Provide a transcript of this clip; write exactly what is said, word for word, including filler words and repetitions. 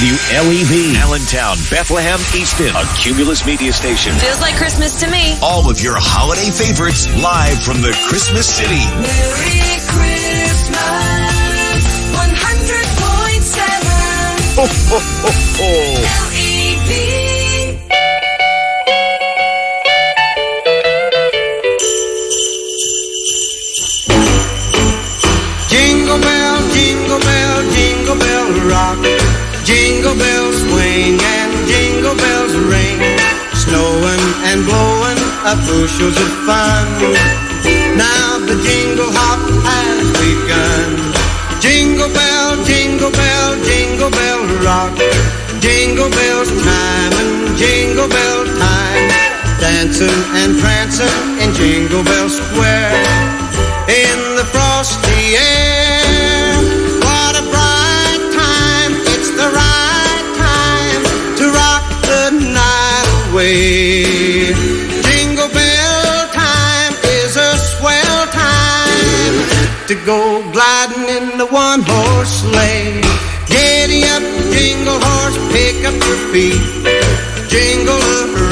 W L E V, Allentown, Bethlehem, Easton, a Cumulus media station. Feels like Christmas to me. All of your holiday favorites live from the Christmas City. Merry Christmas, one hundred point seven. Ho, ho, ho, ho. L E V. Jingle bell, jingle bell, jingle bell rock. Jingle bells swing and jingle bells ring. Snowing and blowing up bushels of fun. Now the jingle hop has begun. Jingle bell, jingle bell, jingle bell rock. Jingle bells time and jingle bell time. Dancing and prancing in Jingle Bell Square. In the frosty air, what a bright time. It's the right time to rock the night away. Jingle bell time is a swell time to go gliding in the one-horse sleigh. Giddy up, jingle horse, pick up your feet. Jingle around.